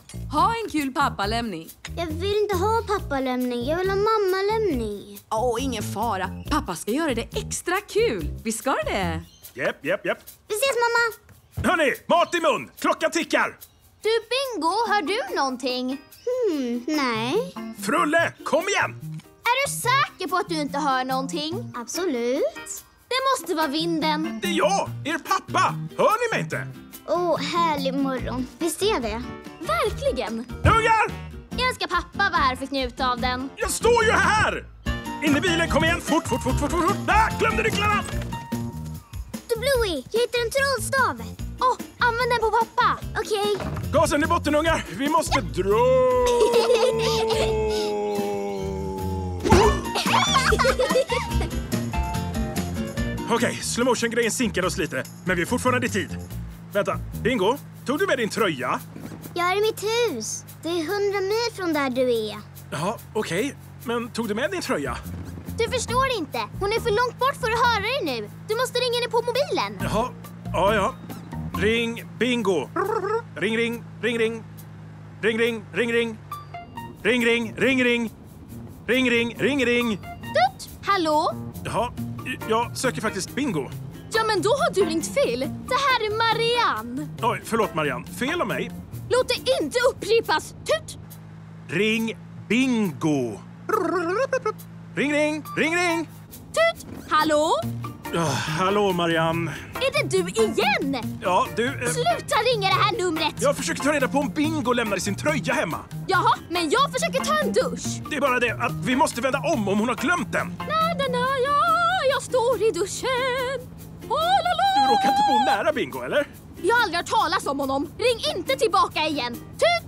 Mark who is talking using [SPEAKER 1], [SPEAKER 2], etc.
[SPEAKER 1] Ha en kul pappalämning.
[SPEAKER 2] Jag vill inte ha pappalämning. Jag vill ha mammalämning.
[SPEAKER 1] Ingen fara. Pappa ska göra det extra kul. Vi ska det.
[SPEAKER 3] Japp.
[SPEAKER 2] Vi ses, mamma.
[SPEAKER 3] Hörni, mat i mun. Klockan tickar.
[SPEAKER 4] Du, Bingo, hör du någonting?
[SPEAKER 2] Nej.
[SPEAKER 3] Frulle, kom igen.
[SPEAKER 4] Är du säker på att du inte hör någonting?
[SPEAKER 2] Absolut.
[SPEAKER 4] Det måste vara vinden.
[SPEAKER 3] Det är jag, er pappa. Hör ni mig inte?
[SPEAKER 2] Härlig morgon. Visst är det?
[SPEAKER 4] Verkligen.
[SPEAKER 3] Ungar!
[SPEAKER 4] Jag önskar pappa var här för att njuta av den.
[SPEAKER 3] Jag står ju här! In i bilen, kom igen. Fort. Där, glömde nycklarna.
[SPEAKER 2] Du, Bluey, jag hittar en trollstav.
[SPEAKER 4] Använd den på pappa.
[SPEAKER 2] Okej.
[SPEAKER 3] Gasen i botten, ungar. Vi måste dra. Okej, slow motion-grejen sinkade oss lite. Men vi är fortfarande i tid. Vänta, Bingo, tog du med din tröja?
[SPEAKER 2] Jag är i mitt hus. Det är 100 mil från där du är.
[SPEAKER 3] Ja, okej. Men tog du med din tröja?
[SPEAKER 4] Du förstår inte. Hon är för långt bort för att höra dig nu. Du måste ringa henne på mobilen.
[SPEAKER 3] Jaha, ja. Ring Bingo. Ring. Ring.
[SPEAKER 4] Tut! Hallå?
[SPEAKER 3] Jaha, jag söker faktiskt Bingo.
[SPEAKER 4] Ja, men då har du ringt fel. Det här är Marianne.
[SPEAKER 3] Oj, förlåt Marianne. Fel av mig.
[SPEAKER 4] Låt det inte upprepas. Tut!
[SPEAKER 3] Ring Bingo. Ring.
[SPEAKER 4] Tut! Hallå?
[SPEAKER 3] Hallå Marianne.
[SPEAKER 4] Är det du igen?
[SPEAKER 3] Ja, du...
[SPEAKER 4] Sluta ringa det här numret.
[SPEAKER 3] Jag försöker ta reda på om Bingo lämnade sin tröja hemma.
[SPEAKER 4] Jaha, men jag försöker ta en dusch.
[SPEAKER 3] Det är bara det att vi måste vända om hon har glömt den.
[SPEAKER 4] Jag står i duschen.
[SPEAKER 3] Du råkar inte bo nära Bingo, eller?
[SPEAKER 4] Jag har aldrig hört talas om honom. Ring inte tillbaka igen. Tut!